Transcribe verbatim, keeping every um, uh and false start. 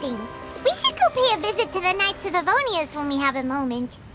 interesting. We should go pay a visit to the Knights of Avonius when we have a moment.